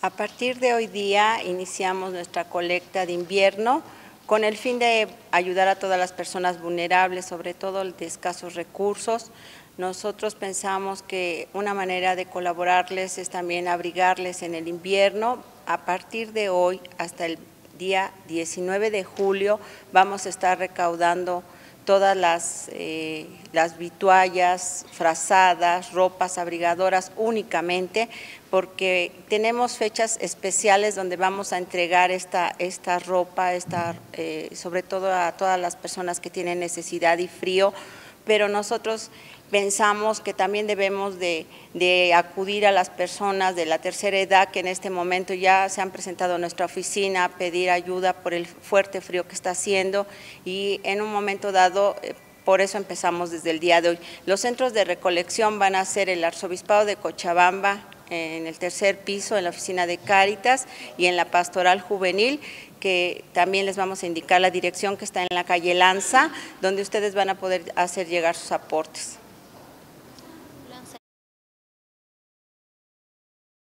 A partir de hoy día iniciamos nuestra colecta de invierno con el fin de ayudar a todas las personas vulnerables, sobre todo de escasos recursos. Nosotros pensamos que una manera de colaborarles es también abrigarles en el invierno. A partir de hoy hasta el día 19 de julio vamos a estar recaudando todas las vituallas, frazadas, ropas abrigadoras únicamente, porque tenemos fechas especiales donde vamos a entregar esta ropa, sobre todo a todas las personas que tienen necesidad y frío, pero nosotros pensamos que también debemos de acudir a las personas de la tercera edad que en este momento ya se han presentado a nuestra oficina a pedir ayuda por el fuerte frío que está haciendo, y en un momento dado, por eso empezamos desde el día de hoy. Los centros de recolección van a ser el Arzobispado de Cochabamba, en el tercer piso, en la oficina de Cáritas, y en la Pastoral Juvenil, que también les vamos a indicar la dirección, que está en la calle Lanza, donde ustedes van a poder hacer llegar sus aportes.